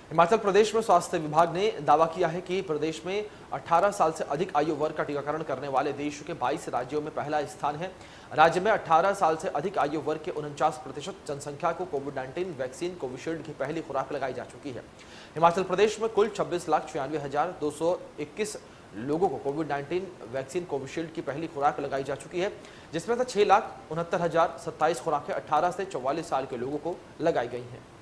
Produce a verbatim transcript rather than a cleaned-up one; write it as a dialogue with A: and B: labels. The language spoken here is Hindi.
A: हिमाचल प्रदेश में स्वास्थ्य विभाग ने दावा किया है कि प्रदेश में अठारह साल से अधिक आयु वर्ग का टीकाकरण करने वाले देश के बाईस राज्यों में पहला स्थान है। राज्य में अठारह साल से अधिक आयु वर्ग के उनचास प्रतिशत जनसंख्या को कोविड नाइन्टीन वैक्सीन कोविशील्ड की पहली खुराक लगाई जा चुकी है। हिमाचल प्रदेश में कुल छब्बीस लाख छियानवे हजार दो सौ इक्कीस लोगों को कोविड नाइन्टीन वैक्सीन कोविशील्ड की पहली खुराक लगाई जा चुकी है, जिसमें से छह लाख उनहत्तर हजार सत्ताईस खुराकें अठारह से चौवालीस साल के लोगों को लगाई गई हैं।